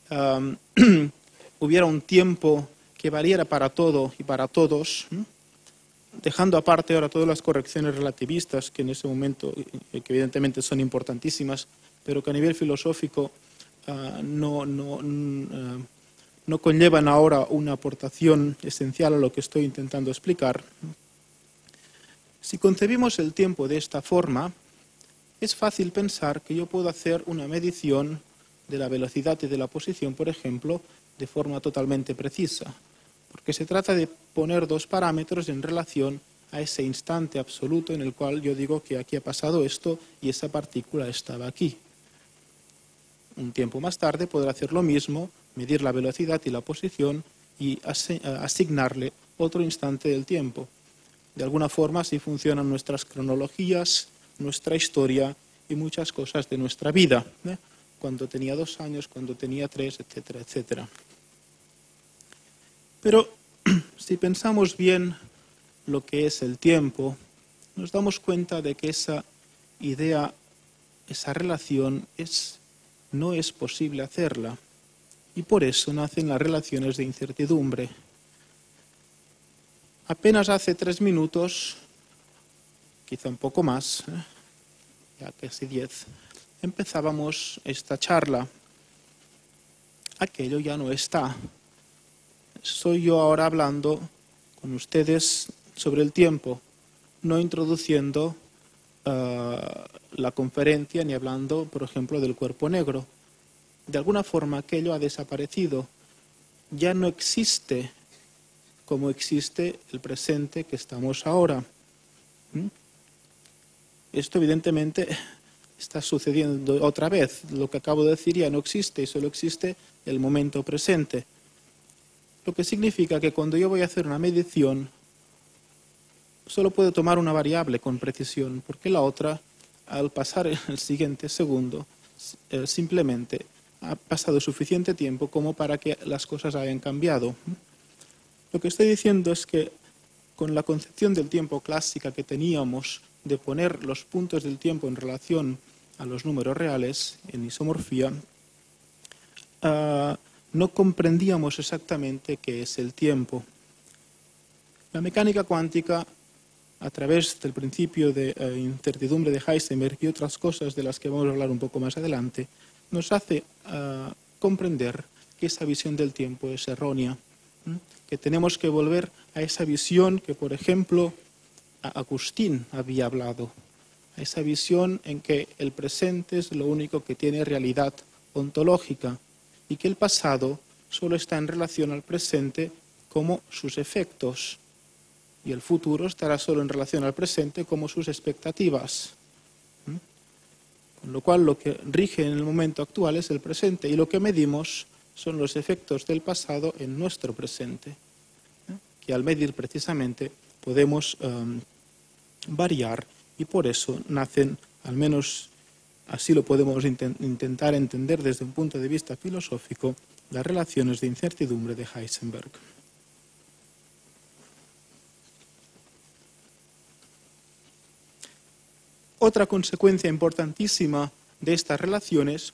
hubiera un tiempo que valiera para todo y para todos, dejando aparte ahora todas las correcciones relativistas que en ese momento, que evidentemente son importantísimas, pero que a nivel filosófico no conllevan ahora una aportación esencial a lo que estoy intentando explicar. Si concebimos el tiempo de esta forma, es fácil pensar que yo puedo hacer una medición de la velocidad y de la posición, por ejemplo, de forma totalmente precisa, porque se trata de poner dos parámetros en relación a ese instante absoluto en el cual yo digo que aquí ha pasado esto y esa partícula estaba aquí. Un tiempo más tarde podré hacer lo mismo, medir la velocidad y la posición y asignarle otro instante del tiempo. De alguna forma así funcionan nuestras cronologías, nuestra historia y muchas cosas de nuestra vida, cuando tenía 2 años, cuando tenía 3, etcétera, etcétera. Pero si pensamos bien lo que es el tiempo, nos damos cuenta de que esa idea, esa relación no es posible hacerla. Y por eso nacen las relaciones de incertidumbre. Apenas hace 3 minutos, quizá un poco más, ya casi 10, empezábamos esta charla. Aquello ya no está. Soy yo ahora hablando con ustedes sobre el tiempo, no introduciendo la conferencia ni hablando, por ejemplo, del cuerpo negro. De alguna forma aquello ha desaparecido. Ya no existe como existe el presente que estamos ahora. Esto evidentemente está sucediendo otra vez. Lo que acabo de decir ya no existe y solo existe el momento presente. Lo que significa que cuando yo voy a hacer una medición, solo puedo tomar una variable con precisión, porque la otra, al pasar el siguiente segundo, simplemente ha pasado suficiente tiempo como para que las cosas hayan cambiado. Lo que estoy diciendo es que con la concepción del tiempo clásica que teníamos de poner los puntos del tiempo en relación a los números reales en isomorfía, no comprendíamos exactamente qué es el tiempo. La mecánica cuántica, a través del principio de incertidumbre de Heisenberg y otras cosas de las que vamos a hablar un poco más adelante, nos hace comprender que esa visión del tiempo es errónea, que tenemos que volver a esa visión que, por ejemplo, Agustín había hablado, a esa visión en que el presente es lo único que tiene realidad ontológica y que el pasado solo está en relación al presente como sus efectos y el futuro estará solo en relación al presente como sus expectativas. Con lo cual lo que rige en el momento actual es el presente y lo que medimos son los efectos del pasado en nuestro presente, que al medir precisamente podemos variar y por eso nacen, al menos así lo podemos intentar entender desde un punto de vista filosófico, las relaciones de incertidumbre de Heisenberg. Otra consecuencia importantísima de estas relaciones,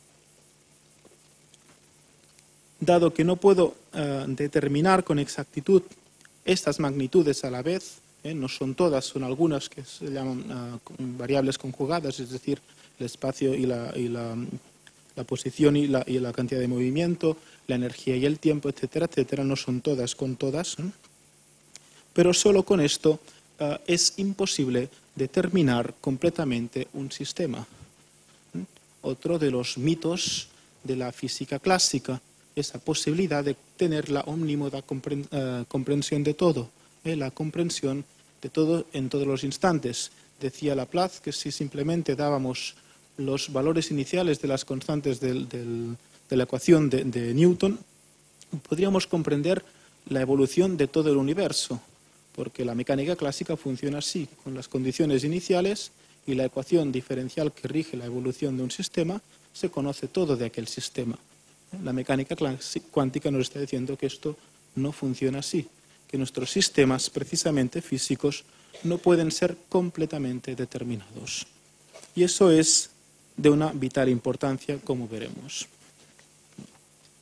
dado que no puedo determinar con exactitud estas magnitudes a la vez, no son todas, son algunas que se llaman variables conjugadas, es decir, el espacio y la posición y la cantidad de movimiento, la energía y el tiempo, etcétera, etcétera, no son todas con todas, pero solo con esto es imposible determinar completamente un sistema. Otro de los mitos de la física clásica, esa posibilidad de tener la omnímoda comprensión de todo, la comprensión de todo en todos los instantes. Decía Laplace que si simplemente dábamos los valores iniciales de las constantes de la ecuación de Newton, podríamos comprender la evolución de todo el universo, porque la mecánica clásica funciona así, con las condiciones iniciales y la ecuación diferencial que rige la evolución de un sistema, se conoce todo de aquel sistema. La mecánica cuántica nos está diciendo que esto no funciona así, que nuestros sistemas, precisamente físicos, no pueden ser completamente determinados. Y eso es de una vital importancia, como veremos.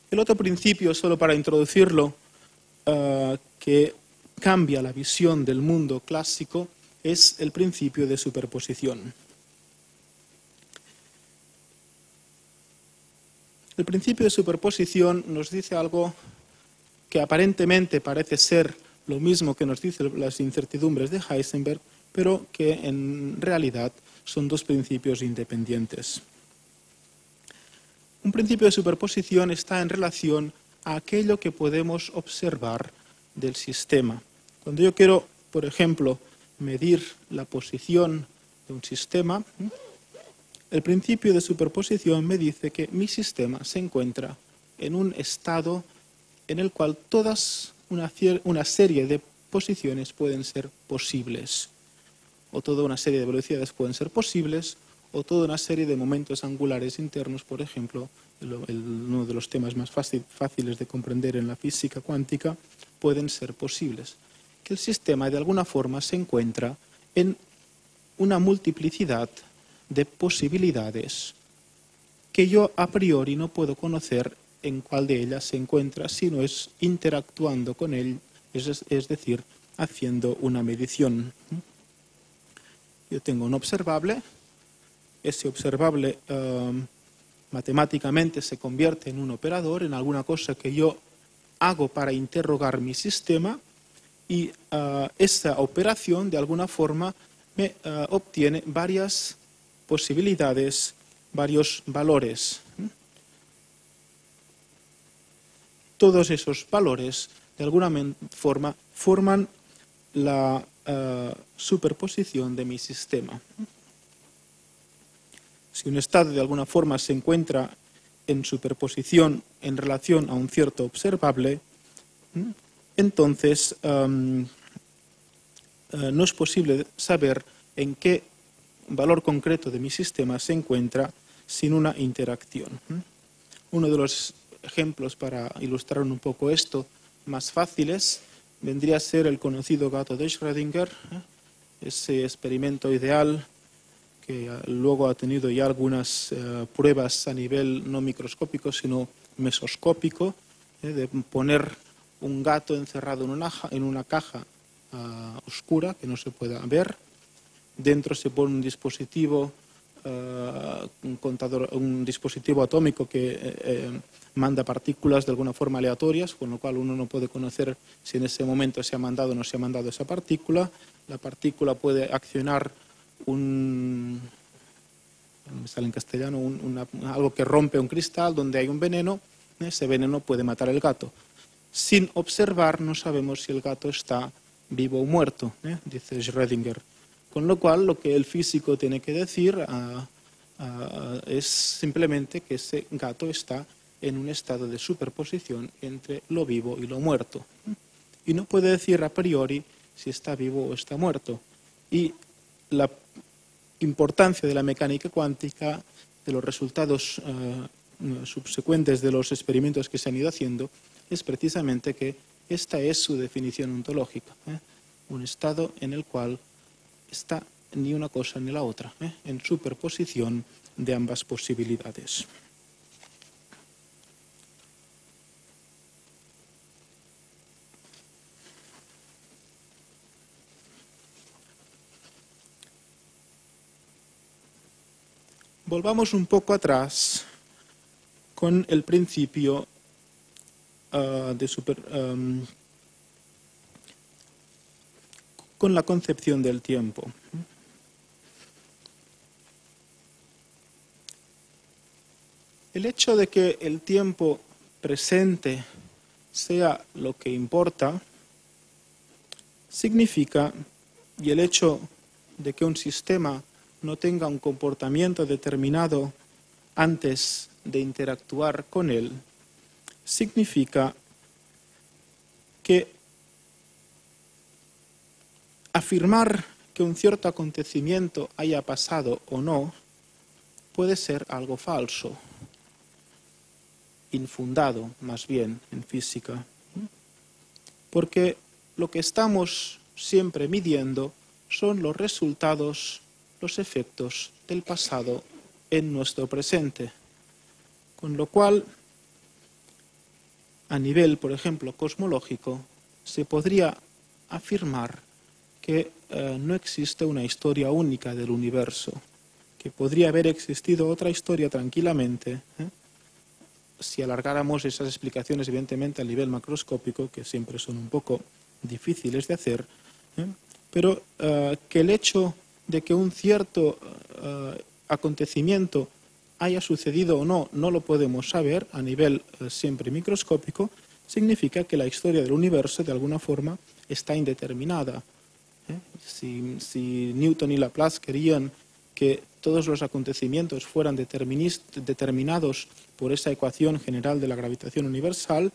El otro principio, solo para introducirlo, que cambia la visión del mundo clásico, es el principio de superposición. El principio de superposición nos dice algo que aparentemente parece ser lo mismo que nos dicen las incertidumbres de Heisenberg, pero que en realidad son dos principios independientes. Un principio de superposición está en relación a aquello que podemos observar del sistema. Cuando yo quiero, por ejemplo, medir la posición de un sistema, el principio de superposición me dice que mi sistema se encuentra en un estado en el cual todas una serie de posiciones pueden ser posibles, o toda una serie de velocidades pueden ser posibles, o toda una serie de momentos angulares internos, por ejemplo, uno de los temas más fáciles de comprender en la física cuántica, pueden ser posibles. Que el sistema de alguna forma se encuentra en una multiplicidad de posibilidades que yo a priori no puedo conocer en cuál de ellas se encuentra, sino es interactuando con él, es decir, haciendo una medición. Yo tengo un observable, ese observable matemáticamente se convierte en un operador, en alguna cosa que yo hago para interrogar mi sistema, y esta operación de alguna forma me obtiene varias posibilidades, varios valores. Todos esos valores, de alguna forma, forman la superposición de mi sistema. Si un estado de alguna forma se encuentra en superposición en relación a un cierto observable, entonces no es posible saber en qué valor concreto de mi sistema se encuentra sin una interacción. Uno de los ejemplos para ilustrar un poco esto más fáciles vendría a ser el conocido gato de Schrödinger, ese experimento ideal que luego ha tenido ya algunas pruebas a nivel no microscópico sino mesoscópico, de poner un gato encerrado en una caja oscura que no se pueda ver. Dentro se pone un dispositivo, un dispositivo atómico que manda partículas de alguna forma aleatorias, con lo cual uno no puede conocer si en ese momento se ha mandado o no se ha mandado esa partícula. La partícula puede accionar me sale en castellano, algo que rompe un cristal donde hay un veneno. Ese veneno puede matar al gato. Sin observar no sabemos si el gato está vivo o muerto, dice Schrödinger. Con lo cual, lo que el físico tiene que decir es simplemente que ese gato está en un estado de superposición entre lo vivo y lo muerto. Y no puede decir a priori si está vivo o está muerto. Y la importancia de la mecánica cuántica, de los resultados subsecuentes de los experimentos que se han ido haciendo, es precisamente que esta es su definición ontológica. Un estado en el cual está ni una cosa ni la otra, en superposición de ambas posibilidades. Volvamos un poco atrás con el principio con la concepción del tiempo. El hecho de que el tiempo presente sea lo que importa significa, y el hecho de que un sistema no tenga un comportamiento determinado antes de interactuar con él, significa que afirmar que un cierto acontecimiento haya pasado o no puede ser algo falso, infundado más bien en física, porque lo que estamos siempre midiendo son los resultados, los efectos del pasado en nuestro presente. Con lo cual, a nivel, por ejemplo, cosmológico, se podría afirmar que no existe una historia única del universo, que podría haber existido otra historia tranquilamente, si alargáramos esas explicaciones, evidentemente, a nivel macroscópico, que siempre son un poco difíciles de hacer, pero que el hecho de que un cierto acontecimiento haya sucedido o no, no lo podemos saber a nivel siempre microscópico, significa que la historia del universo, de alguna forma, está indeterminada. Si Newton y Laplace querían que todos los acontecimientos fueran determinados por esa ecuación general de la gravitación universal,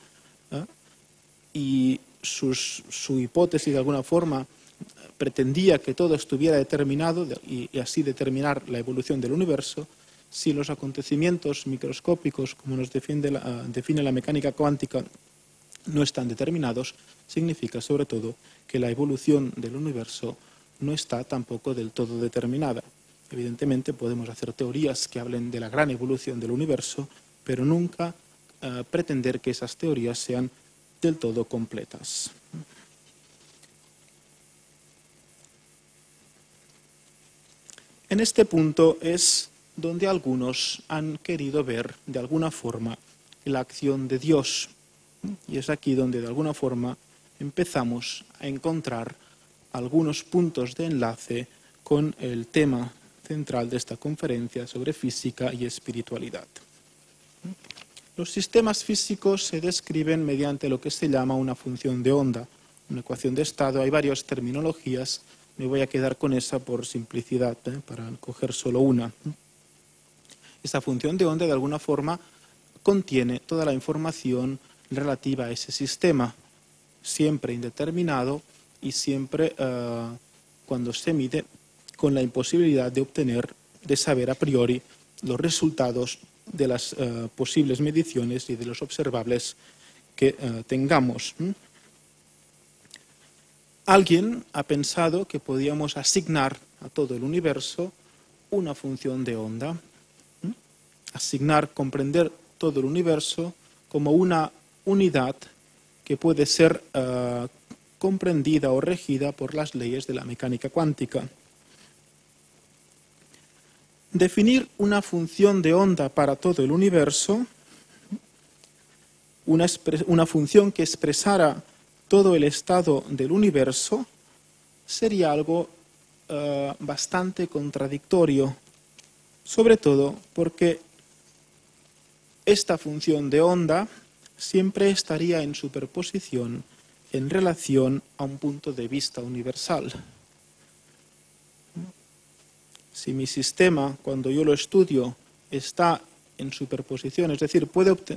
y su hipótesis de alguna forma pretendía que todo estuviera determinado y así determinar la evolución del universo, si los acontecimientos microscópicos, como nos define la mecánica cuántica, no están determinados, significa sobre todo que la evolución del universo no está tampoco del todo determinada. Evidentemente podemos hacer teorías que hablen de la gran evolución del universo, pero nunca pretender que esas teorías sean del todo completas. En este punto es donde algunos han querido ver de alguna forma la acción de Dios. Y es aquí donde de alguna forma empezamos a encontrar algunos puntos de enlace con el tema central de esta conferencia sobre física y espiritualidad. Los sistemas físicos se describen mediante lo que se llama una función de onda, una ecuación de estado. Hay varias terminologías, me voy a quedar con esa por simplicidad, para coger solo una. Esa función de onda de alguna forma contiene toda la información relativa a ese sistema, siempre indeterminado y siempre cuando se mide con la imposibilidad de saber a priori los resultados de las posibles mediciones y de los observables que tengamos. Alguien ha pensado que podíamos asignar a todo el universo una función de onda, comprender todo el universo como una unidad que puede ser comprendida o regida por las leyes de la mecánica cuántica. Definir una función de onda para todo el universo, una función que expresara todo el estado del universo, sería algo bastante contradictorio, sobre todo porque esta función de onda siempre estaría en superposición en relación a un punto de vista universal. Si mi sistema, cuando yo lo estudio, está en superposición, es decir,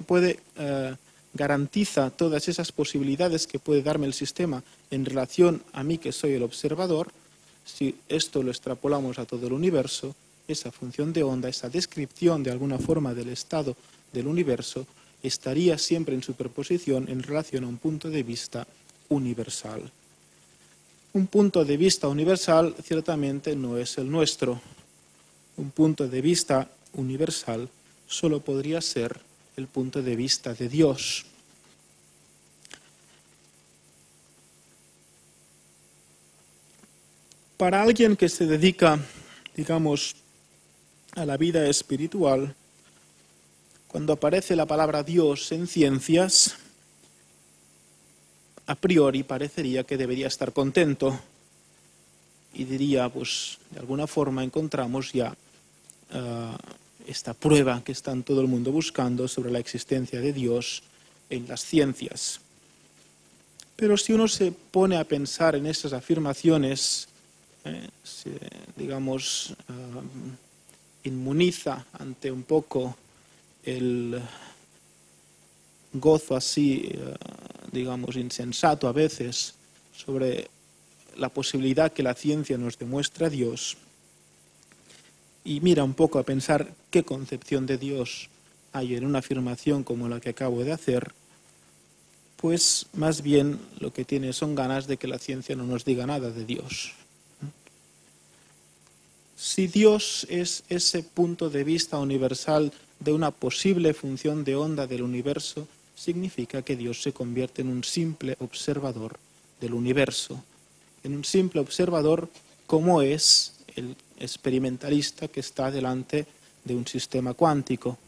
garantiza todas esas posibilidades que puede darme el sistema en relación a mí que soy el observador, si esto lo extrapolamos a todo el universo, esa función de onda, esa descripción de alguna forma del estado del universo, estaría siempre en superposición en relación a un punto de vista universal. Un punto de vista universal ciertamente no es el nuestro. Un punto de vista universal solo podría ser el punto de vista de Dios. Para alguien que se dedica, digamos, a la vida espiritual, cuando aparece la palabra Dios en ciencias, a priori parecería que debería estar contento y diría, pues, de alguna forma encontramos ya esta prueba que está todo el mundo buscando sobre la existencia de Dios en las ciencias. Pero si uno se pone a pensar en esas afirmaciones, digamos, inmuniza ante un poco el gozo así, digamos, insensato a veces sobre la posibilidad que la ciencia nos demuestre a Dios, y mira un poco a pensar qué concepción de Dios hay en una afirmación como la que acabo de hacer, pues más bien lo que tiene son ganas de que la ciencia no nos diga nada de Dios. Si Dios es ese punto de vista universal de una posible función de onda del universo, significa que Dios se convierte en un simple observador del universo, en un simple observador como es el experimentalista que está delante de un sistema cuántico.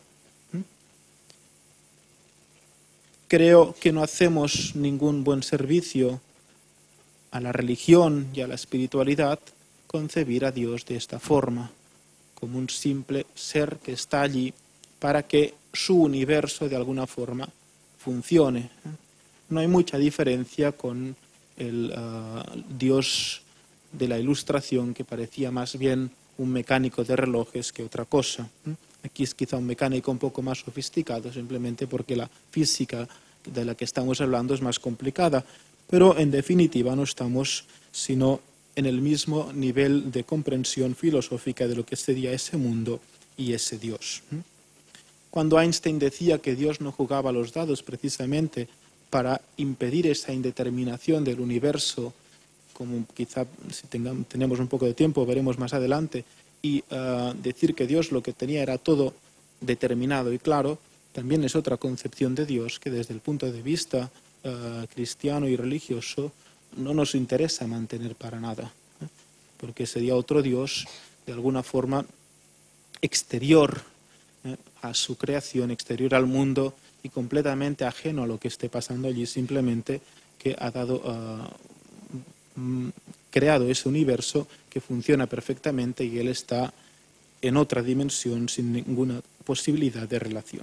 Creo que no hacemos ningún buen servicio a la religión y a la espiritualidad concebir a Dios de esta forma, como un simple ser que está allí para que su universo de alguna forma funcione. No hay mucha diferencia con el Dios de la Ilustración, que parecía más bien un mecánico de relojes que otra cosa. Aquí es quizá un mecánico un poco más sofisticado, simplemente porque la física de la que estamos hablando es más complicada, pero en definitiva no estamos sino en el mismo nivel de comprensión filosófica de lo que sería ese mundo y ese Dios. Cuando Einstein decía que Dios no jugaba los dados precisamente para impedir esa indeterminación del universo, como quizá si tenemos un poco de tiempo veremos más adelante, y decir que Dios lo que tenía era todo determinado y claro, también es otra concepción de Dios que desde el punto de vista cristiano y religioso no nos interesa mantener para nada, porque sería otro Dios de alguna forma exterior a su creación, exterior al mundo y completamente ajeno a lo que esté pasando allí, simplemente que ha creado ese universo que funciona perfectamente y él está en otra dimensión sin ninguna posibilidad de relación.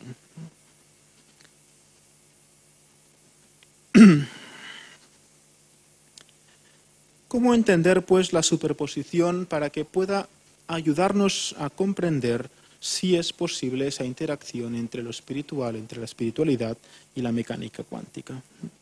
¿Cómo entender, pues, la superposición para que pueda ayudarnos a comprender si es posible esa interacción entre lo espiritual, entre la espiritualidad y la mecánica cuántica?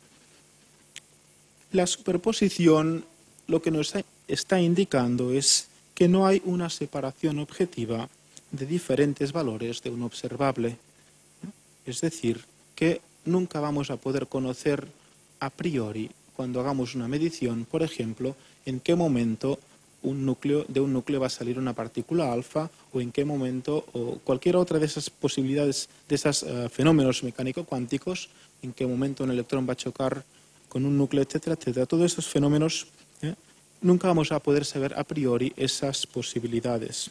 La superposición lo que nos está indicando es que no hay una separación objetiva de diferentes valores de un observable. Es decir, que nunca vamos a poder conocer a priori, cuando hagamos una medición, por ejemplo, en qué momento de un núcleo va a salir una partícula alfa, o en qué momento, o cualquier otra de esas posibilidades, de esos fenómenos mecánico-cuánticos, en qué momento un electrón va a chocar con un núcleo, etcétera, etcétera. Todos esos fenómenos, nunca vamos a poder saber a priori esas posibilidades.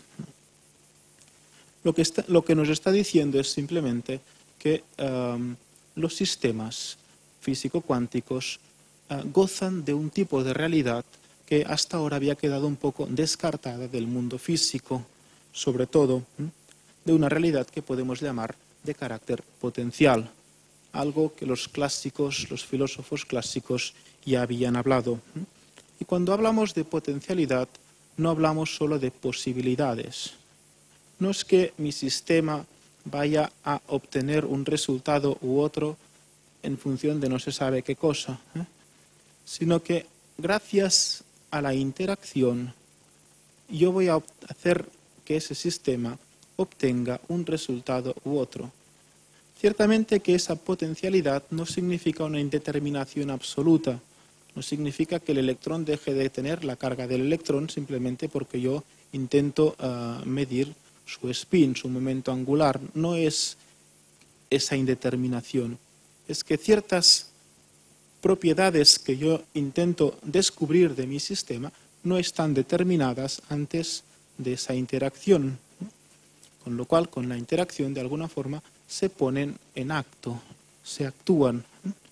Lo que nos está diciendo es simplemente que los sistemas físico-cuánticos gozan de un tipo de realidad que hasta ahora había quedado un poco descartada del mundo físico, sobre todo de una realidad que podemos llamar de carácter potencial, algo que los clásicos, los filósofos clásicos ya habían hablado. Y cuando hablamos de potencialidad, no hablamos solo de posibilidades. No es que mi sistema vaya a obtener un resultado u otro en función de no se sabe qué cosa, sino que gracias a la interacción yo voy a hacer que ese sistema obtenga un resultado u otro. Ciertamente que esa potencialidad no significa una indeterminación absoluta, no significa que el electrón deje de tener la carga del electrón simplemente porque yo intento medir su spin, su momento angular. No es esa indeterminación, es que ciertas propiedades que yo intento descubrir de mi sistema no están determinadas antes de esa interacción, con lo cual con la interacción de alguna forma se ponen en acto, se actúan.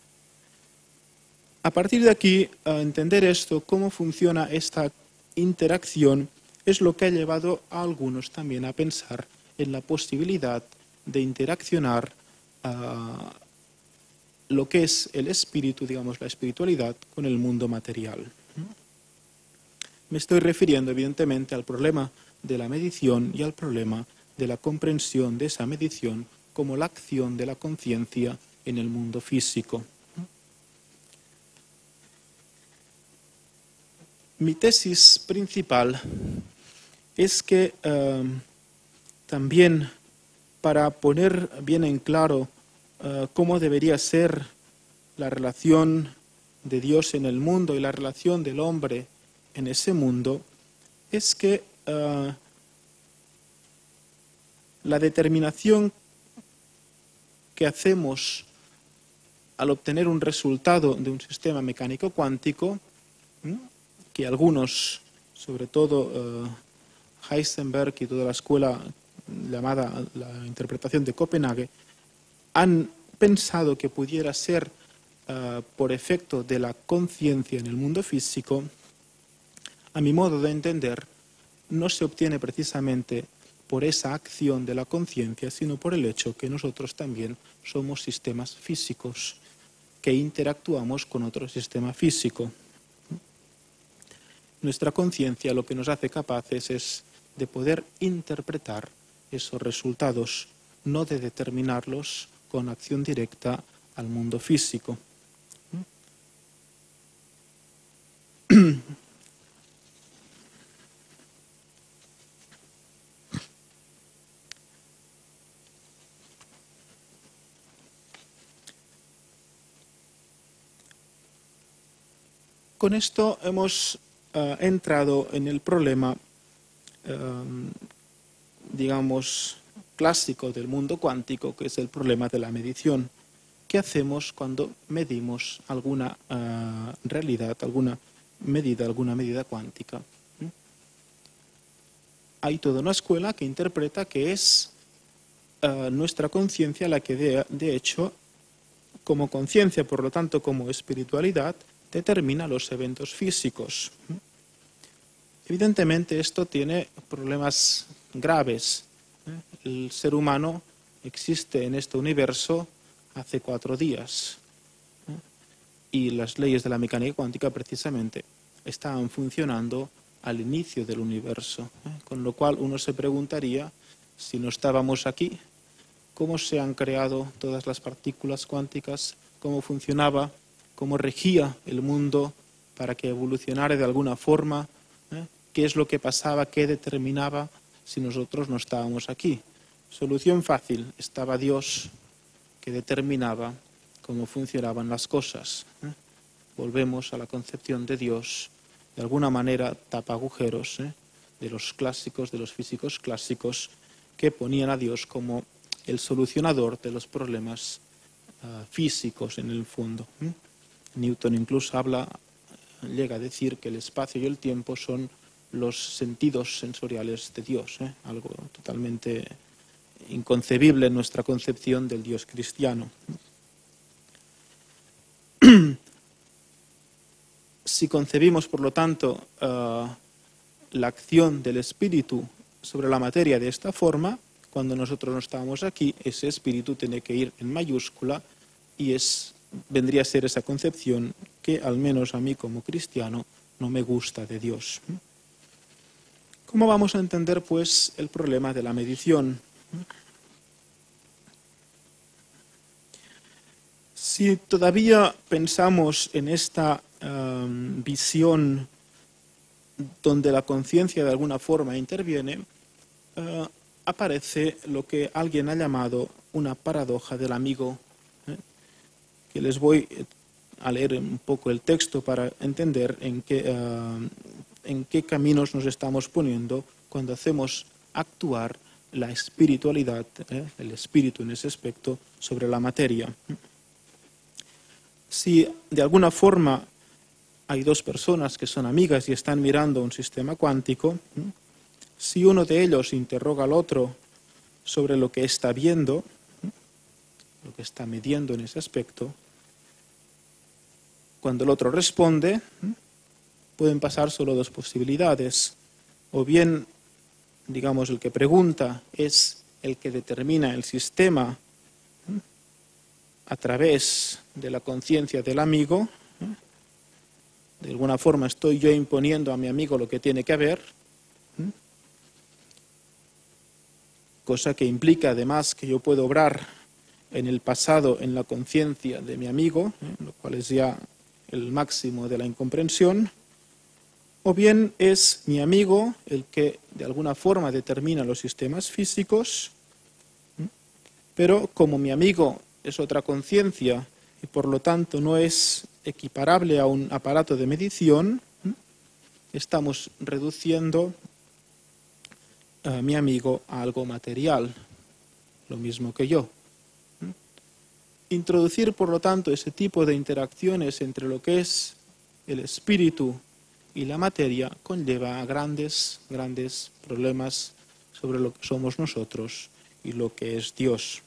A partir de aquí, a entender esto, cómo funciona esta interacción, es lo que ha llevado a algunos también a pensar en la posibilidad de interaccionar lo que es el espíritu, digamos, la espiritualidad, con el mundo material. Me estoy refiriendo, evidentemente, al problema de la medición y al problema de la comprensión de esa medición como la acción de la conciencia en el mundo físico. Mi tesis principal es que también para poner bien en claro cómo debería ser la relación de Dios en el mundo y la relación del hombre en ese mundo, es que la determinación que hacemos al obtener un resultado de un sistema mecánico cuántico, que algunos, sobre todo Heisenberg y toda la escuela llamada la interpretación de Copenhague, han pensado que pudiera ser por efecto de la conciencia en el mundo físico, a mi modo de entender, no se obtiene precisamente por esa acción de la conciencia, sino por el hecho que nosotros también somos sistemas físicos que interactuamos con otro sistema físico. Nuestra conciencia lo que nos hace capaces es de poder interpretar esos resultados, no de determinarlos con acción directa al mundo físico. Con esto hemos entrado en el problema, digamos, clásico del mundo cuántico, que es el problema de la medición. ¿Qué hacemos cuando medimos alguna realidad, alguna medida cuántica? Hay toda una escuela que interpreta que es nuestra conciencia la que de hecho, como conciencia, por lo tanto como espiritualidad, determina los eventos físicos. Evidentemente esto tiene problemas graves. El ser humano existe en este universo hace 4 días y las leyes de la mecánica cuántica precisamente estaban funcionando al inicio del universo, con lo cual uno se preguntaría, si no estábamos aquí, ¿cómo se han creado todas las partículas cuánticas? ¿Cómo funcionaba? ¿Cómo regía el mundo para que evolucionara de alguna forma? ¿Qué es lo que pasaba? ¿Qué determinaba si nosotros no estábamos aquí? Solución fácil, estaba Dios que determinaba cómo funcionaban las cosas. Volvemos a la concepción de Dios, de alguna manera tapa agujeros de los clásicos, de los físicos clásicos, que ponían a Dios como el solucionador de los problemas físicos en el fondo. Newton incluso llega a decir que el espacio y el tiempo son los sentidos sensoriales de Dios, algo totalmente inconcebible en nuestra concepción del Dios cristiano. Si concebimos, por lo tanto, la acción del espíritu sobre la materia de esta forma, cuando nosotros no estábamos aquí, ese espíritu tiene que ir en mayúscula y vendría a ser esa concepción que, al menos a mí como cristiano, no me gusta de Dios. ¿Cómo vamos a entender, pues, el problema de la medición? Si todavía pensamos en esta visión donde la conciencia de alguna forma interviene, aparece lo que alguien ha llamado una paradoja del amigo, que les voy a leer un poco el texto para entender en qué caminos nos estamos poniendo cuando hacemos actuar la espiritualidad, el espíritu en ese aspecto, sobre la materia. Si de alguna forma hay 2 personas que son amigas y están mirando un sistema cuántico, si uno de ellos interroga al otro sobre lo que está viendo, lo que está midiendo en ese aspecto, cuando el otro responde, pueden pasar solo 2 posibilidades. O bien, digamos, el que pregunta es el que determina el sistema a través de la conciencia del amigo. De alguna forma estoy yo imponiendo a mi amigo lo que tiene que haber, cosa que implica además que yo puedo obrar en el pasado en la conciencia de mi amigo, lo cual es ya el máximo de la incomprensión. O bien es mi amigo el que de alguna forma determina los sistemas físicos, pero como mi amigo es otra conciencia y por lo tanto no es equiparable a un aparato de medición, estamos reduciendo a mi amigo a algo material, lo mismo que yo. Introducir, por lo tanto, ese tipo de interacciones entre lo que es el espíritu y la materia conlleva a grandes problemas sobre lo que somos nosotros y lo que es Dios.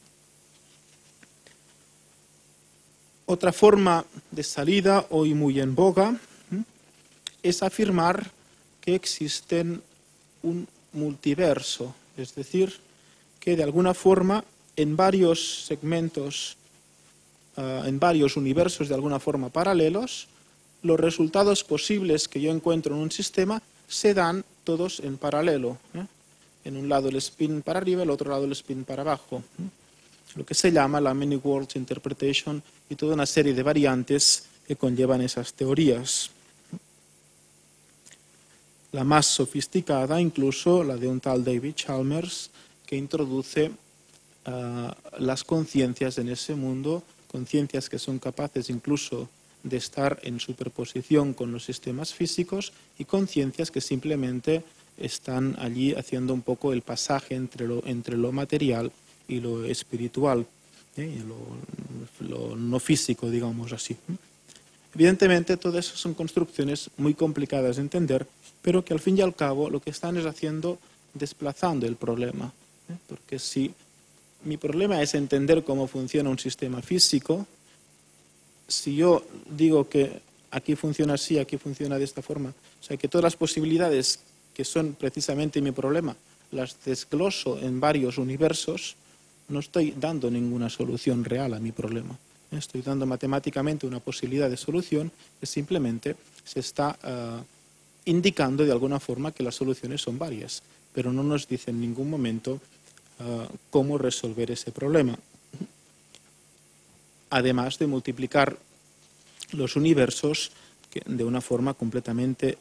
Otra forma de salida, hoy muy en boga, es afirmar que existen un multiverso, es decir, que de alguna forma en varios segmentos, en varios universos de alguna forma paralelos, los resultados posibles que yo encuentro en un sistema se dan todos en paralelo. En un lado el spin para arriba, en el otro lado el spin para abajo. Lo que se llama la Many Worlds Interpretation y toda una serie de variantes que conllevan esas teorías. La más sofisticada, incluso la de un tal David Chalmers, que introduce las conciencias en ese mundo, conciencias que son capaces incluso de estar en superposición con los sistemas físicos y conciencias que simplemente están allí haciendo un poco el pasaje entre lo material y lo espiritual, lo no físico, digamos así. Evidentemente, todas esas son construcciones muy complicadas de entender, pero que al fin y al cabo lo que están es desplazando el problema. Porque si mi problema es entender cómo funciona un sistema físico, si yo digo que aquí funciona así, aquí funciona de esta forma, o sea que todas las posibilidades que son precisamente mi problema las desgloso en varios universos, no estoy dando ninguna solución real a mi problema. Estoy dando matemáticamente una posibilidad de solución que simplemente se está indicando de alguna forma que las soluciones son varias, pero no nos dice en ningún momento cómo resolver ese problema. Además de multiplicar los universos de una forma completamente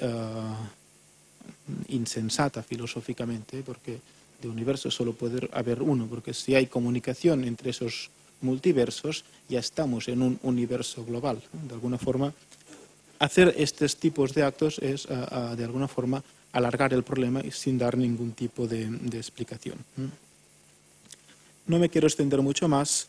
insensata filosóficamente, porque de universos solo puede haber uno, porque si hay comunicación entre esos multiversos, ya estamos en un universo global. De alguna forma, hacer estos tipos de actos es, de alguna forma, alargar el problema sin dar ningún tipo de explicación. No me quiero extender mucho más.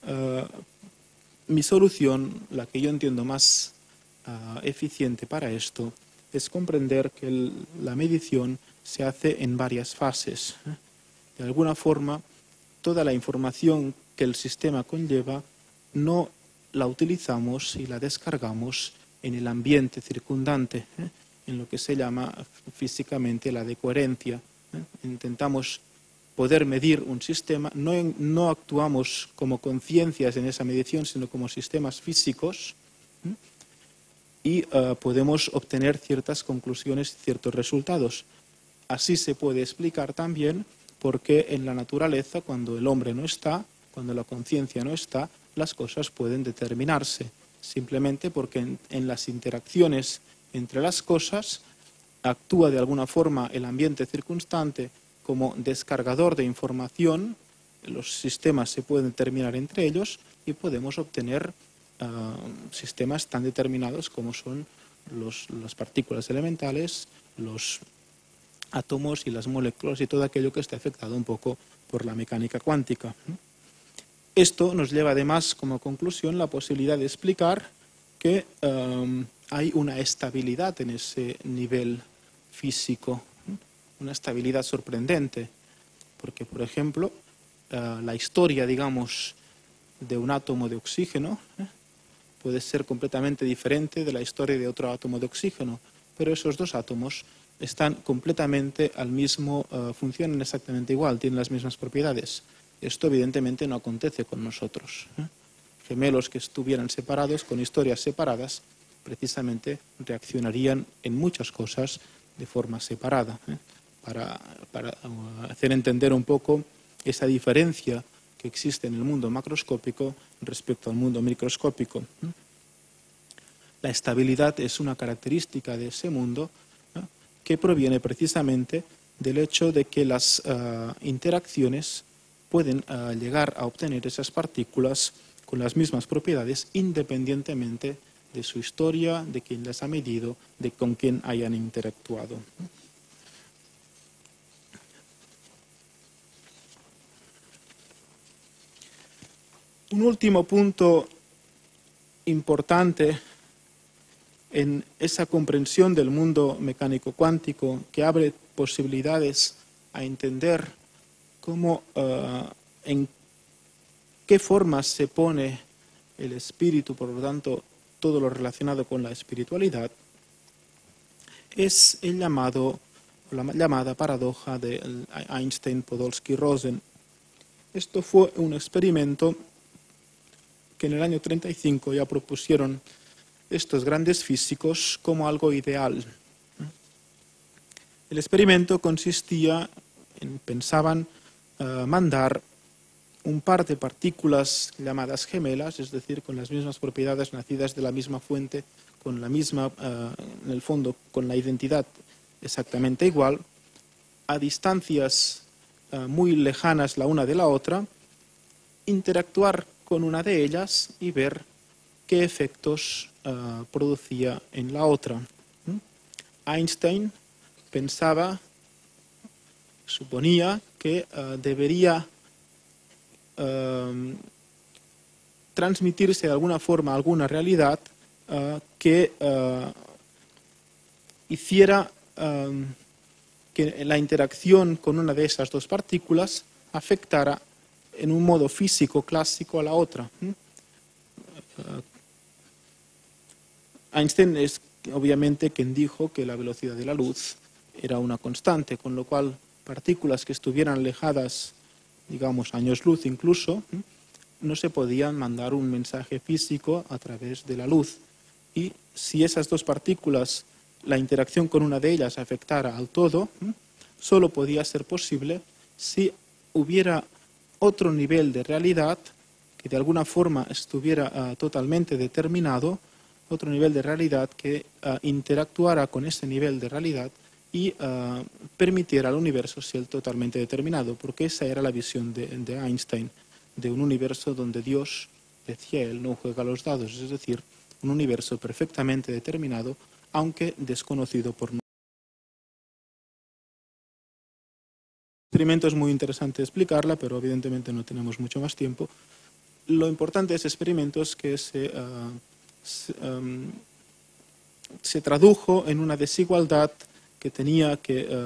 Mi solución, la que yo entiendo más eficiente para esto, es comprender que la medición se hace en varias fases. De alguna forma, toda la información que el sistema conlleva no la utilizamos y la descargamos en el ambiente circundante, en lo que se llama físicamente la decoherencia. Intentamos poder medir un sistema, no actuamos como conciencias en esa medición, sino como sistemas físicos, y podemos obtener ciertas conclusiones, ciertos resultados. Así se puede explicar también por qué en la naturaleza, cuando el hombre no está, cuando la conciencia no está, las cosas pueden determinarse, simplemente porque en las interacciones entre las cosas actúa de alguna forma el ambiente circunstante como descargador de información, los sistemas se pueden determinar entre ellos y podemos obtener sistemas tan determinados como son las partículas elementales, los átomos y las moléculas y todo aquello que está afectado un poco por la mecánica cuántica. Esto nos lleva además como conclusión la posibilidad de explicar que hay una estabilidad en ese nivel físico, una estabilidad sorprendente, porque por ejemplo la historia, digamos, de un átomo de oxígeno puede ser completamente diferente de la historia de otro átomo de oxígeno, pero esos dos átomos están completamente funcionan exactamente igual, tienen las mismas propiedades. Esto evidentemente no acontece con nosotros. Gemelos que estuvieran separados, con historias separadas, precisamente reaccionarían en muchas cosas de forma separada, para hacer entender un poco esa diferencia que existe en el mundo macroscópico respecto al mundo microscópico. La estabilidad es una característica de ese mundo que proviene precisamente del hecho de que las interacciones pueden llegar a obtener esas partículas con las mismas propiedades independientemente de su historia, de quién las ha medido, de con quién hayan interactuado. Un último punto importante en esa comprensión del mundo mecánico cuántico que abre posibilidades a entender cómo, en qué formas se pone el espíritu, por lo tanto, todo lo relacionado con la espiritualidad, es la llamada paradoja de Einstein-Podolsky-Rosen. Esto fue un experimento que en el año 35 ya propusieron estos grandes físicos como algo ideal. El experimento consistía en, pensaban, mandar un par de partículas llamadas gemelas, es decir, con las mismas propiedades, nacidas de la misma fuente, con la misma, en el fondo, con la identidad exactamente igual, a distancias muy lejanas la una de la otra, interactuar con una de ellas y ver qué efectos producía en la otra. Einstein suponía que debería transmitirse de alguna forma alguna realidad que hiciera que la interacción con una de esas dos partículas afectara en un modo físico clásico a la otra. Einstein es obviamente quien dijo que la velocidad de la luz era una constante, con lo cual partículas que estuvieran alejadas, digamos años luz incluso, no se podían mandar un mensaje físico a través de la luz. Y si esas dos partículas, la interacción con una de ellas afectara al todo, solo podía ser posible si hubiera otro nivel de realidad que de alguna forma estuviera totalmente determinado, otro nivel de realidad que interactuara con ese nivel de realidad y permitiera al universo ser totalmente determinado, porque esa era la visión de Einstein, de un universo donde Dios, decía él, no juega a los dados, es decir, un universo perfectamente determinado, aunque desconocido por nosotros. El experimento es muy interesante explicarla, pero evidentemente no tenemos mucho más tiempo. Lo importante de ese experimento es que se tradujo en una desigualdad que tenía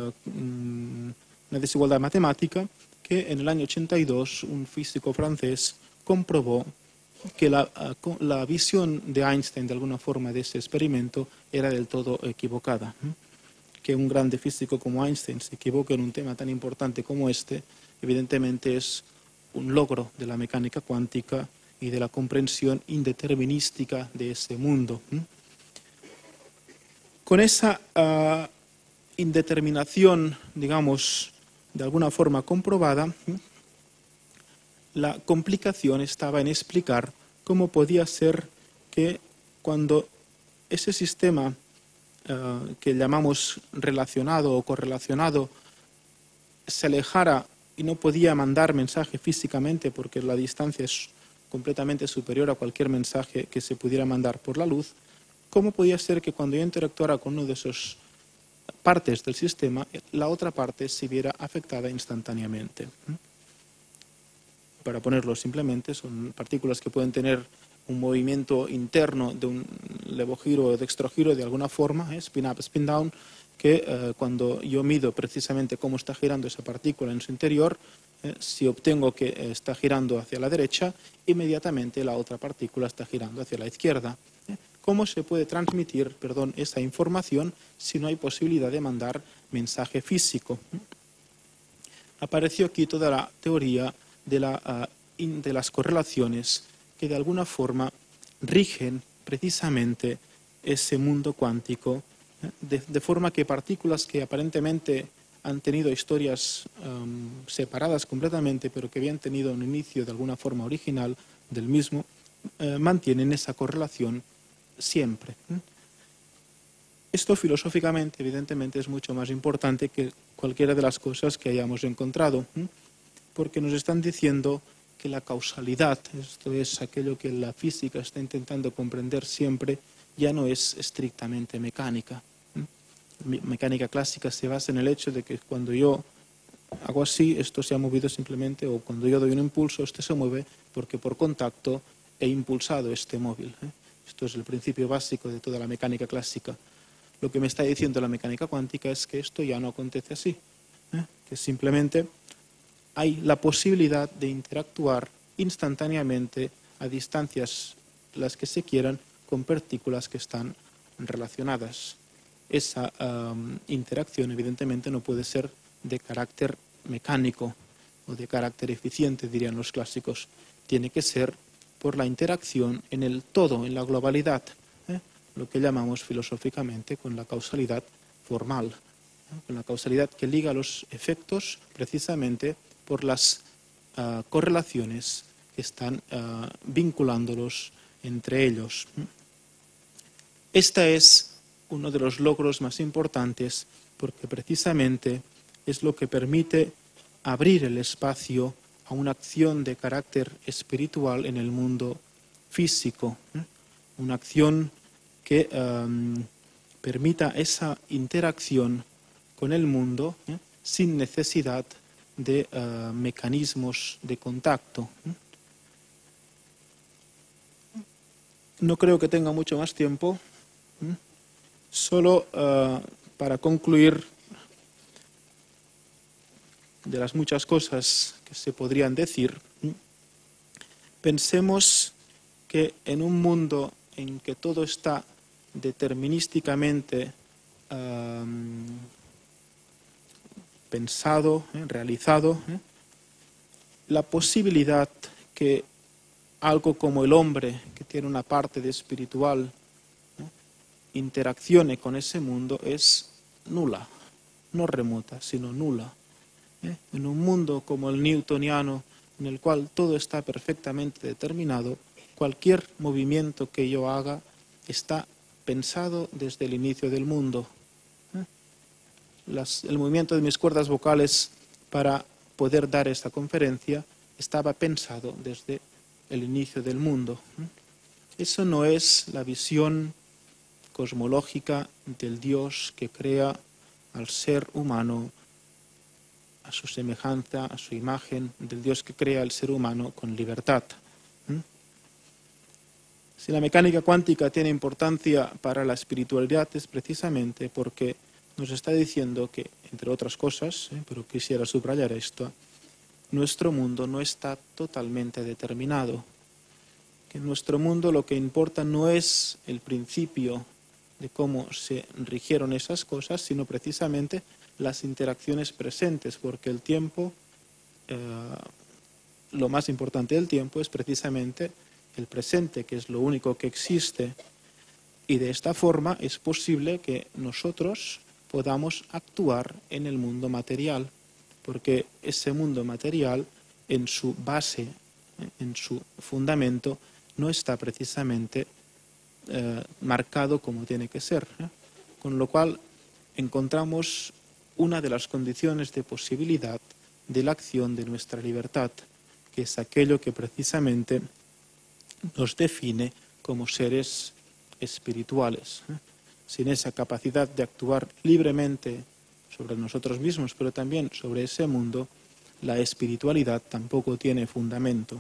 una desigualdad matemática que en el año 82 un físico francés comprobó que la visión de Einstein de alguna forma de ese experimento era del todo equivocada. Que un grande físico como Einstein se equivoque en un tema tan importante como este, evidentemente es un logro de la mecánica cuántica y de la comprensión indeterminística de ese mundo. Con esa indeterminación, digamos, de alguna forma comprobada, la complicación estaba en explicar cómo podía ser que cuando ese sistema que llamamos relacionado o correlacionado se alejara y no podía mandar mensaje físicamente porque la distancia es completamente superior a cualquier mensaje que se pudiera mandar por la luz, ¿cómo podía ser que cuando yo interactuara con una de esas partes del sistema, la otra parte se viera afectada instantáneamente? Para ponerlo simplemente, son partículas que pueden tener un movimiento interno de un levogiro o dextrogiro de alguna forma, spin up, spin down, que cuando yo mido precisamente cómo está girando esa partícula en su interior, si obtengo que está girando hacia la derecha, inmediatamente la otra partícula está girando hacia la izquierda. ¿Cómo se puede transmitir, esa información si no hay posibilidad de mandar mensaje físico? Apareció aquí toda la teoría de las correlaciones que de alguna forma rigen precisamente ese mundo cuántico, de forma que partículas que aparentemente han tenido historias separadas completamente, pero que habían tenido un inicio de alguna forma original del mismo, mantienen esa correlación siempre. Esto filosóficamente, evidentemente, es mucho más importante que cualquiera de las cosas que hayamos encontrado, porque nos están diciendo que la causalidad, esto es aquello que la física está intentando comprender siempre, ya no es estrictamente mecánica. Mecánica clásica se basa en el hecho de que cuando yo hago así, esto se ha movido simplemente, o cuando yo doy un impulso, esto se mueve porque por contacto he impulsado este móvil. Esto es el principio básico de toda la mecánica clásica. Lo que me está diciendo la mecánica cuántica es que esto ya no acontece así, que simplemente hay la posibilidad de interactuar instantáneamente a distancias las que se quieran con partículas que están relacionadas. Esa interacción evidentemente no puede ser de carácter mecánico o de carácter eficiente, dirían los clásicos. Tiene que ser por la interacción en el todo, en la globalidad, lo que llamamos filosóficamente con la causalidad formal, con la causalidad que liga los efectos precisamente por las correlaciones que están vinculándolos entre ellos. Esta es uno de los logros más importantes porque precisamente es lo que permite abrir el espacio a una acción de carácter espiritual en el mundo físico, una acción que permita esa interacción con el mundo sin necesidad de mecanismos de contacto. No creo que tenga mucho más tiempo. Solo para concluir de las muchas cosas que se podrían decir, pensemos que en un mundo en que todo está determinísticamente pensado, realizado, la posibilidad que algo como el hombre, que tiene una parte de espiritual, interaccione con ese mundo es nula, no remota, sino nula. En un mundo como el newtoniano, en el cual todo está perfectamente determinado, cualquier movimiento que yo haga está pensado desde el inicio del mundo. El movimiento de mis cuerdas vocales para poder dar esta conferencia estaba pensado desde el inicio del mundo. Eso no es la visión cosmológica del Dios que crea al ser humano a su semejanza, a su imagen, del Dios que crea al ser humano con libertad. Si la mecánica cuántica tiene importancia para la espiritualidad es precisamente porque nos está diciendo que, entre otras cosas, pero quisiera subrayar esto, nuestro mundo no está totalmente determinado. Que en nuestro mundo lo que importa no es el principio de cómo se rigieron esas cosas, sino precisamente las interacciones presentes, porque el tiempo, lo más importante del tiempo es precisamente el presente, que es lo único que existe. Y de esta forma es posible que nosotros podamos actuar en el mundo material, porque ese mundo material, en su base, en su fundamento, no está precisamente marcado como tiene que ser. Con lo cual encontramos una de las condiciones de posibilidad de la acción de nuestra libertad, que es aquello que precisamente nos define como seres espirituales. Sin esa capacidad de actuar libremente sobre nosotros mismos, pero también sobre ese mundo, la espiritualidad tampoco tiene fundamento.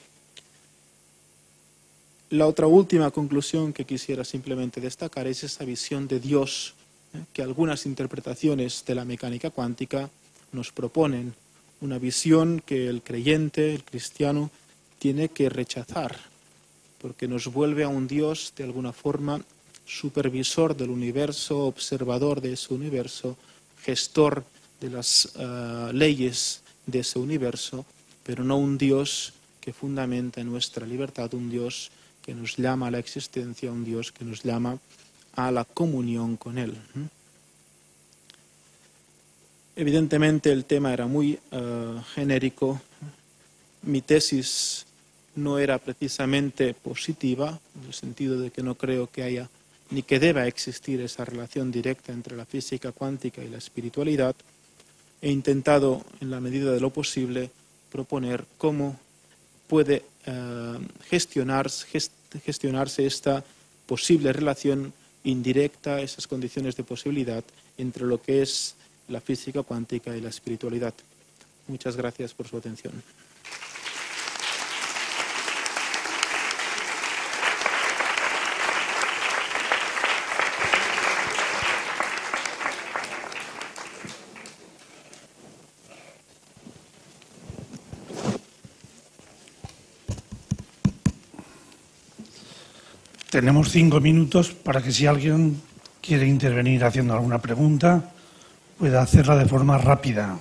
La otra última conclusión que quisiera simplemente destacar es esa visión de Dios que algunas interpretaciones de la mecánica cuántica nos proponen, una visión que el creyente, el cristiano, tiene que rechazar, porque nos vuelve a un Dios de alguna forma supervisor del universo, observador de ese universo, gestor de las leyes de ese universo, pero no un Dios que fundamenta nuestra libertad, un Dios que nos llama a la existencia, un Dios que nos llama a la comunión con Él. Evidentemente el tema era muy genérico. Mi tesis no era precisamente positiva, en el sentido de que no creo que haya ni que deba existir esa relación directa entre la física cuántica y la espiritualidad. He intentado, en la medida de lo posible, proponer cómo puede gestionarse esta posible relación indirecta, esas condiciones de posibilidad entre lo que es la física cuántica y la espiritualidad. Muchas gracias por su atención. Tenemos 5 minutos para que si alguien quiere intervenir haciendo alguna pregunta, pueda hacerla de forma rápida.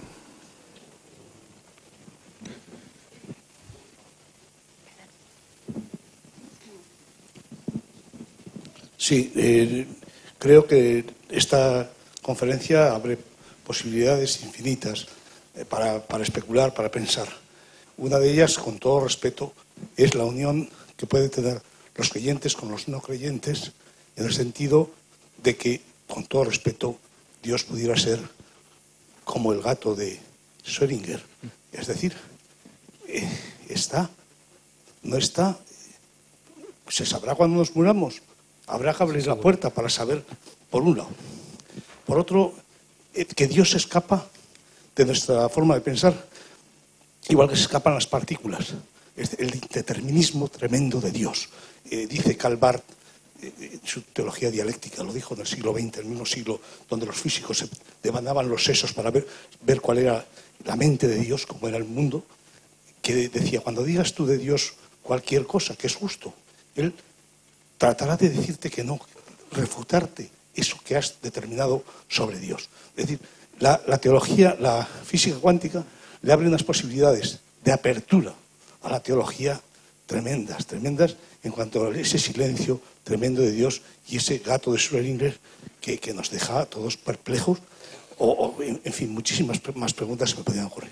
Sí, creo que esta conferencia abre posibilidades infinitas para especular, para pensar. Una de ellas, con todo respeto, es la unión que pueden tener los creyentes con los no creyentes, en el sentido de que, con todo respeto, Dios pudiera ser como el gato de Schrödinger. Es decir, está, no está, se sabrá cuando nos muramos. Habrá que abrir la puerta para saber, por un lado. Por otro, que Dios se escapa de nuestra forma de pensar, igual que se escapan las partículas. El determinismo tremendo de Dios. Dice Karl Barth, en su teología dialéctica, lo dijo en el siglo XX, el mismo siglo donde los físicos se demandaban los sesos para ver cuál era la mente de Dios, cómo era el mundo, que decía, cuando digas tú de Dios cualquier cosa, que es justo, Él tratará de decirte que no, refutarte eso que has determinado sobre Dios. Es decir, la teología, la física cuántica, le abre unas posibilidades de apertura a la teología tremendas, tremendas, en cuanto a ese silencio tremendo de Dios y ese gato de Schrödinger que nos deja a todos perplejos, en fin, muchísimas más preguntas se me podían ocurrir.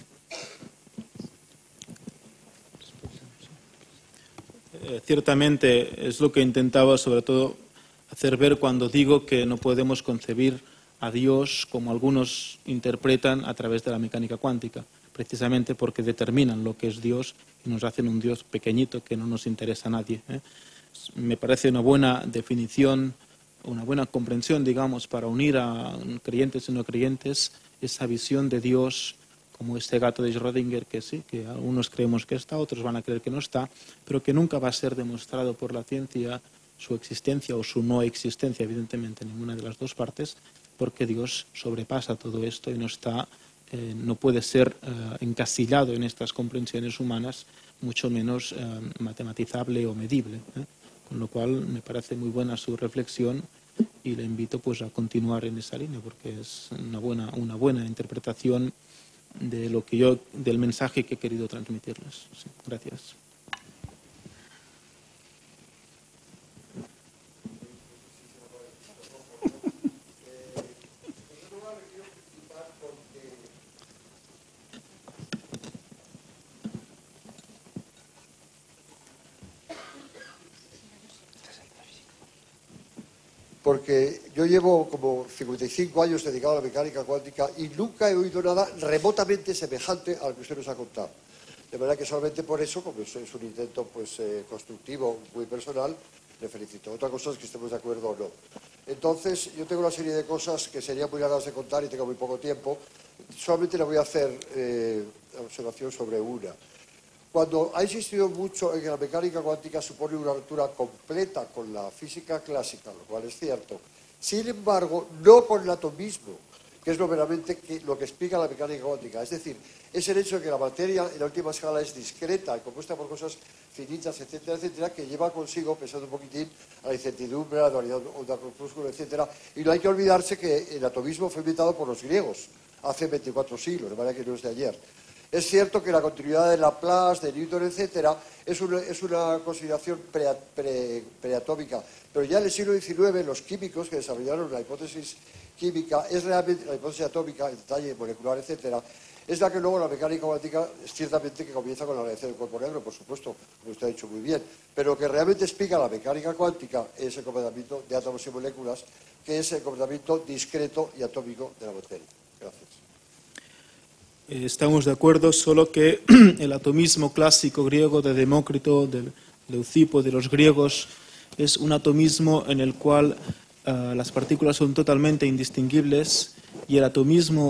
Ciertamente es lo que intentaba sobre todo hacer ver cuando digo que no podemos concebir a Dios como algunos interpretan a través de la mecánica cuántica, precisamente porque determinan lo que es Dios y nos hacen un Dios pequeñito que no nos interesa a nadie. Me parece una buena definición, una buena comprensión, digamos, para unir a creyentes y no creyentes, esa visión de Dios como este gato de Schrödinger, que sí, que algunos creemos que está, otros van a creer que no está, pero que nunca va a ser demostrado por la ciencia su existencia o su no existencia, evidentemente, en ninguna de las dos partes, porque Dios sobrepasa todo esto y no puede ser encasillado en estas comprensiones humanas, mucho menos matematizable o medible. Con lo cual me parece muy buena su reflexión y le invito pues a continuar en esa línea, porque es una buena interpretación de del mensaje que he querido transmitirles. Sí, gracias. Porque yo llevo como 55 años dedicado a la mecánica cuántica y nunca he oído nada remotamente semejante a lo que usted nos ha contado. De manera que solamente por eso, como es un intento pues, constructivo, muy personal, le felicito. Otra cosa es que estemos de acuerdo o no. Entonces, yo tengo una serie de cosas que serían muy largas de contar y tengo muy poco tiempo. Solamente le voy a hacer observación sobre una. Cuando ha insistido mucho en que la mecánica cuántica supone una ruptura completa con la física clásica, lo cual es cierto, sin embargo, no con el atomismo, que es lo que explica la mecánica cuántica. Es decir, es el hecho de que la materia en la última escala es discreta y compuesta por cosas finitas, etcétera, etcétera, que lleva consigo, pensando un poquitín, a la incertidumbre, a la dualidad onda-corpúsculo, etcétera. Y no hay que olvidarse que el atomismo fue inventado por los griegos hace 24 siglos, de manera que no es de ayer. Es cierto que la continuidad de Laplace, de Newton, etcétera, es una consideración preatómica, pero ya en el siglo XIX los químicos que desarrollaron la hipótesis química, es realmente la hipótesis atómica, el detalle molecular, etcétera, es la que luego la mecánica cuántica es ciertamente que comienza con la radiación del cuerpo negro, por supuesto, como usted ha dicho muy bien, pero lo que realmente explica la mecánica cuántica es el comportamiento de átomos y moléculas, que es el comportamiento discreto y atómico de la materia. Gracias. Estamos de acuerdo, solo que el atomismo clásico griego de Demócrito, de Leucipo, de los griegos, es un atomismo en el cual las partículas son totalmente indistinguibles, y el atomismo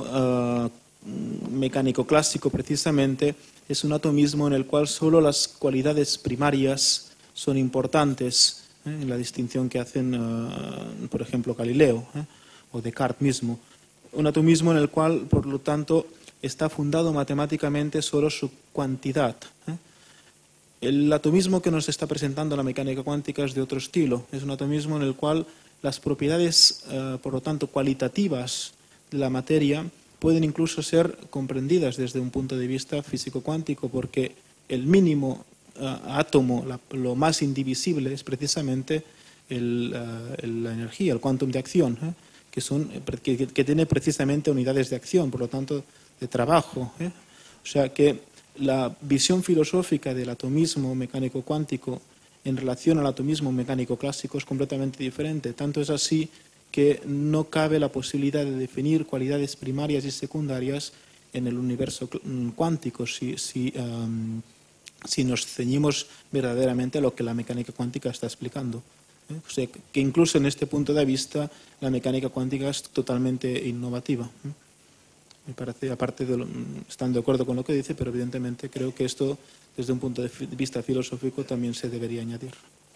mecánico clásico precisamente es un atomismo en el cual solo las cualidades primarias son importantes, en la distinción que hacen, por ejemplo, Galileo o Descartes mismo. Un atomismo en el cual, por lo tanto, está fundado matemáticamente solo su cuantidad. El atomismo que nos está presentando la mecánica cuántica es de otro estilo. Es un atomismo en el cual las propiedades, por lo tanto, cualitativas de la materia pueden incluso ser comprendidas desde un punto de vista físico-cuántico, porque el mínimo átomo, lo más indivisible, es precisamente la energía, el quantum de acción, que tiene precisamente unidades de acción, por lo tanto, de trabajo. O sea que la visión filosófica del atomismo mecánico cuántico en relación al atomismo mecánico clásico es completamente diferente. Tanto es así que no cabe la posibilidad de definir cualidades primarias y secundarias en el universo cuántico si nos ceñimos verdaderamente a lo que la mecánica cuántica está explicando. O sea, que incluso en este punto de vista la mecánica cuántica es totalmente innovativa. Me parece, aparte están de acuerdo con lo que dice, pero evidentemente creo que esto, desde un punto de vista filosófico, también se debería añadir.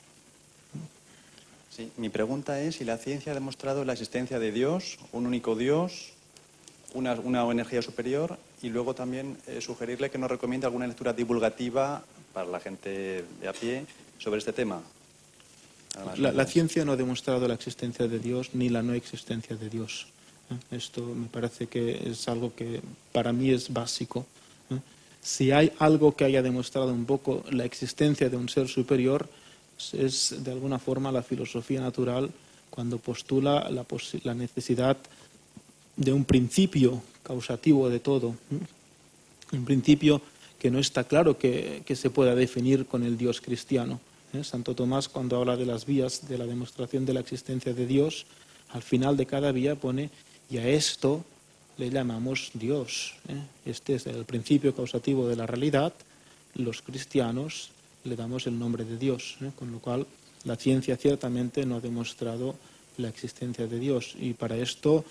Sí, mi pregunta es si la ciencia ha demostrado la existencia de Dios, un único Dios, una energía superior, y luego también sugerirle que nos recomiende alguna lectura divulgativa para la gente de a pie sobre este tema. La ciencia no ha demostrado la existencia de Dios ni la no existencia de Dios. Esto me parece que es algo que para mí es básico. Si hay algo que haya demostrado un poco la existencia de un ser superior, es de alguna forma la filosofía natural cuando postula la necesidad de un principio causativo de todo. Un principio que no está claro que se pueda definir con el Dios cristiano. Santo Tomás, cuando habla de las vías de la demostración de la existencia de Dios, al final de cada vía pone: y a esto le llamamos Dios. Este es el principio causativo de la realidad. Los cristianos le damos el nombre de Dios, con lo cual la ciencia ciertamente no ha demostrado la existencia de Dios. Y para esto,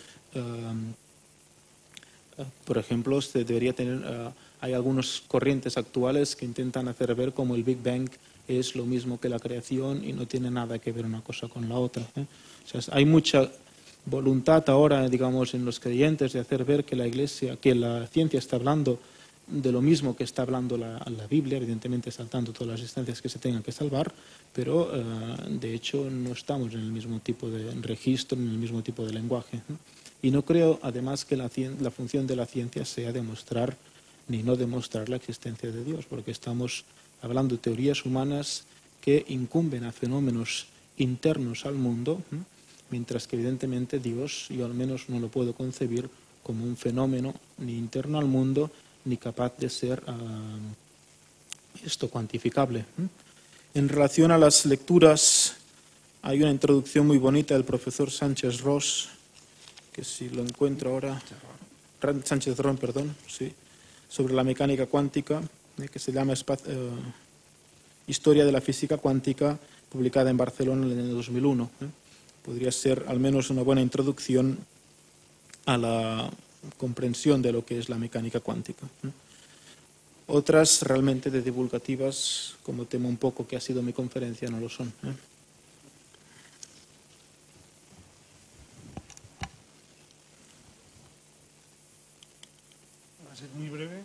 por ejemplo, se debería tener, hay algunas corrientes actuales que intentan hacer ver como el Big Bang es lo mismo que la creación y no tiene nada que ver una cosa con la otra. O sea, hay mucha voluntad ahora, digamos, en los creyentes de hacer ver que la Iglesia, que la ciencia está hablando de lo mismo que está hablando la Biblia, evidentemente saltando todas las distancias que se tengan que salvar, pero de hecho no estamos en el mismo tipo de registro, en el mismo tipo de lenguaje. Y no creo, además, que la función de la ciencia sea demostrar ni no demostrar la existencia de Dios, porque estamos hablando de teorías humanas que incumben a fenómenos internos al mundo, mientras que evidentemente Dios, yo al menos no lo puedo concebir como un fenómeno ni interno al mundo, ni capaz de ser cuantificable. En relación a las lecturas, hay una introducción muy bonita del profesor Sánchez Ros, que si lo encuentro ahora, Sánchez Ron, perdón, sí, sobre la mecánica cuántica, que se llama Historia de la física cuántica, publicada en Barcelona en el 2001. Podría ser al menos una buena introducción a la comprensión de lo que es la mecánica cuántica. Otras realmente de divulgativas, como temo un poco que ha sido mi conferencia, no lo son. Va a ser muy breve.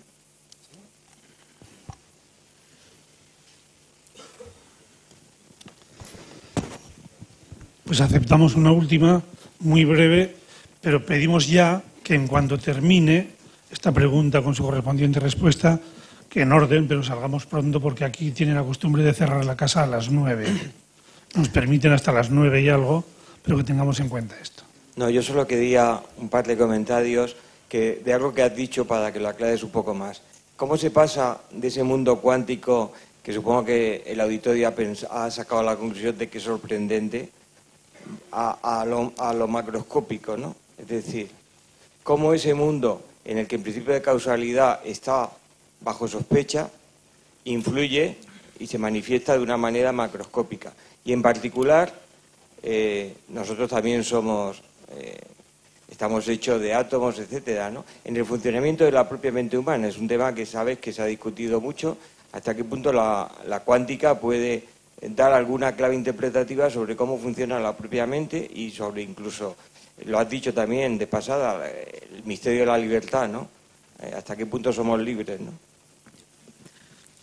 Pues aceptamos una última, muy breve, pero pedimos ya que en cuanto termine esta pregunta con su correspondiente respuesta, que en orden, pero salgamos pronto porque aquí tienen la costumbre de cerrar la casa a las 9. Nos permiten hasta las 9 y algo, pero que tengamos en cuenta esto. No, yo solo quería un par de comentarios de algo que has dicho para que lo aclares un poco más. ¿Cómo se pasa de ese mundo cuántico, que supongo que el auditorio ha sacado la conclusión de que es sorprendente, a lo macroscópico, ¿no? Es decir, cómo ese mundo en el que el principio de causalidad está bajo sospecha influye y se manifiesta de una manera macroscópica. Y en particular, nosotros también estamos hechos de átomos, etcétera, ¿no? En el funcionamiento de la propia mente humana es un tema que sabes que se ha discutido mucho, hasta qué punto la cuántica puede dar alguna clave interpretativa sobre cómo funciona la propia mente y sobre incluso, lo has dicho también de pasada, el misterio de la libertad, ¿no? Hasta qué punto somos libres, ¿no?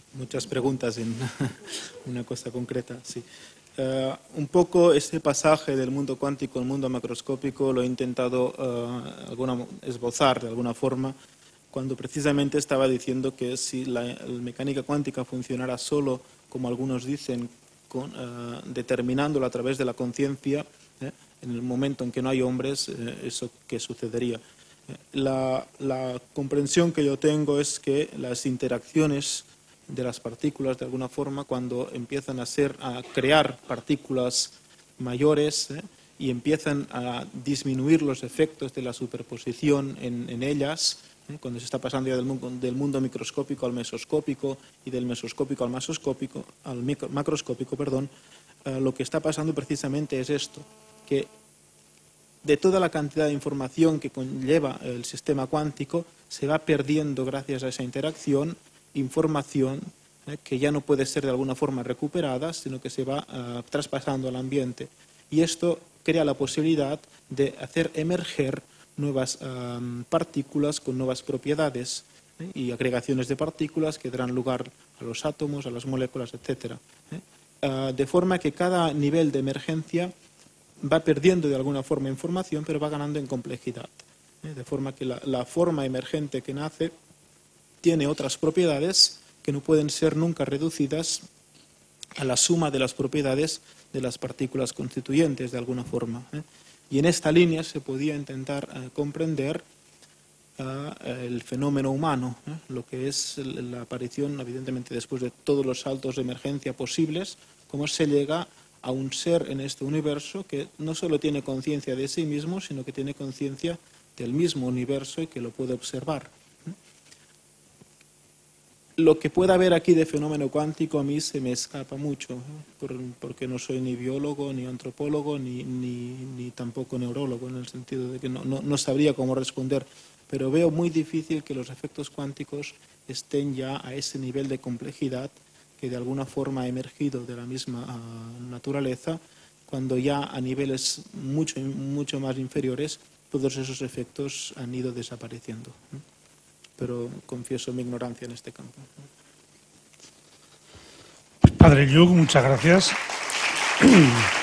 Muchas preguntas en una cosa concreta, sí. Un poco este pasaje del mundo cuántico al mundo macroscópico lo he intentado esbozar de alguna forma cuando precisamente estaba diciendo que si la mecánica cuántica funcionara solo, como algunos dicen, determinándolo a través de la conciencia, en el momento en que no hay hombres, ¿eso qué sucedería? La comprensión que yo tengo es que las interacciones de las partículas, de alguna forma, cuando empiezan a crear partículas mayores y empiezan a disminuir los efectos de la superposición en ellas, cuando se está pasando ya del mundo microscópico al mesoscópico y del mesoscópico al macroscópico, lo que está pasando precisamente es esto, que de toda la cantidad de información que conlleva el sistema cuántico se va perdiendo gracias a esa interacción información que ya no puede ser de alguna forma recuperada, sino que se va traspasando al ambiente. Y esto crea la posibilidad de hacer emerger nuevas partículas con nuevas propiedades y agregaciones de partículas que darán lugar a los átomos, a las moléculas, etc. De forma que cada nivel de emergencia va perdiendo de alguna forma información, pero va ganando en complejidad. De forma que la forma emergente que nace tiene otras propiedades que no pueden ser nunca reducidas a la suma de las propiedades de las partículas constituyentes, de alguna forma. Y en esta línea se podía intentar comprender el fenómeno humano, lo que es la aparición, evidentemente, después de todos los saltos de emergencia posibles, cómo se llega a un ser en este universo que no solo tiene conciencia de sí mismo, sino que tiene conciencia del mismo universo y que lo puede observar. Lo que pueda haber aquí de fenómeno cuántico a mí se me escapa mucho, porque no soy ni biólogo, ni antropólogo, ni tampoco neurólogo, en el sentido de que no sabría cómo responder, pero veo muy difícil que los efectos cuánticos estén ya a ese nivel de complejidad que de alguna forma ha emergido de la misma naturaleza, cuando ya a niveles mucho más inferiores todos esos efectos han ido desapareciendo. Pero confieso mi ignorancia en este campo. Padre Lluc, muchas gracias.